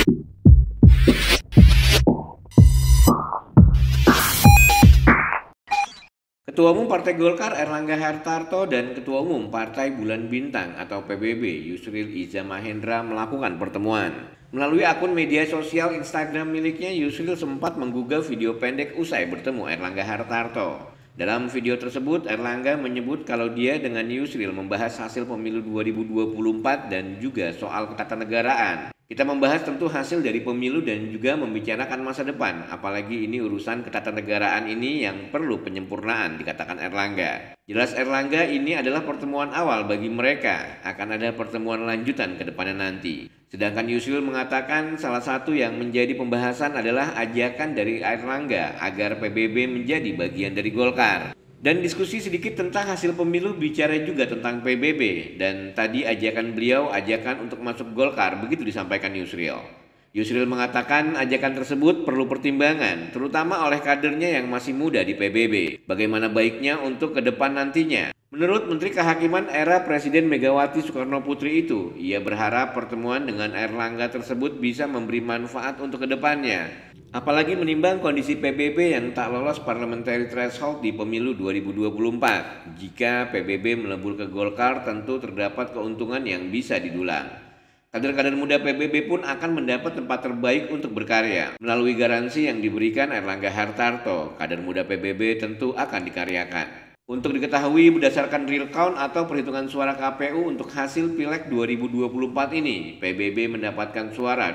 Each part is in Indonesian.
Ketua Umum Partai Golkar Erlangga Hartarto dan Ketua Umum Partai Bulan Bintang atau PBB Yusril Iza Mahendra melakukan pertemuan. Melalui akun media sosial Instagram miliknya, Yusril sempat menggugah video pendek usai bertemu Erlangga Hartarto. Dalam video tersebut, Erlangga menyebut kalau dia dengan Yusril membahas hasil pemilu 2024 dan juga soal ketatanegaraan. Kita membahas tentu hasil dari pemilu dan juga membicarakan masa depan, apalagi ini urusan ketatanegaraan ini yang perlu penyempurnaan, dikatakan Erlangga. Jelas Erlangga ini adalah pertemuan awal bagi mereka, akan ada pertemuan lanjutan ke depannya nanti. Sedangkan Yusril mengatakan salah satu yang menjadi pembahasan adalah ajakan dari Erlangga agar PBB menjadi bagian dari Golkar. Dan diskusi sedikit tentang hasil pemilu, bicara juga tentang PBB. Dan tadi ajakan beliau, ajakan untuk masuk Golkar, begitu disampaikan Yusril. Yusril mengatakan ajakan tersebut perlu pertimbangan, terutama oleh kadernya yang masih muda di PBB. Bagaimana baiknya untuk ke depan nantinya. Menurut Menteri Kehakiman era Presiden Megawati Soekarno Putri itu, ia berharap pertemuan dengan Erlangga tersebut bisa memberi manfaat untuk ke depannya. Apalagi menimbang kondisi PBB yang tak lolos parliamentary threshold di pemilu 2024. Jika PBB melebur ke Golkar, tentu terdapat keuntungan yang bisa didulang. Kader-kader muda PBB pun akan mendapat tempat terbaik untuk berkarya. Melalui garansi yang diberikan Erlangga Hartarto, kader muda PBB tentu akan dikaryakan. Untuk diketahui berdasarkan real count atau perhitungan suara KPU untuk hasil Pileg 2024 ini, PBB mendapatkan suara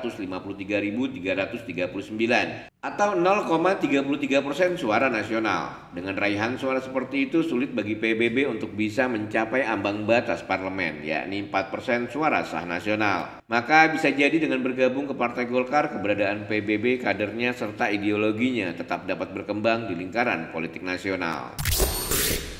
253.339 atau 0,33% suara nasional. Dengan raihan suara seperti itu, sulit bagi PBB untuk bisa mencapai ambang batas parlemen, yakni 4% suara sah nasional. Maka bisa jadi dengan bergabung ke Partai Golkar, keberadaan PBB, kadernya, serta ideologinya tetap dapat berkembang di lingkaran politik nasional.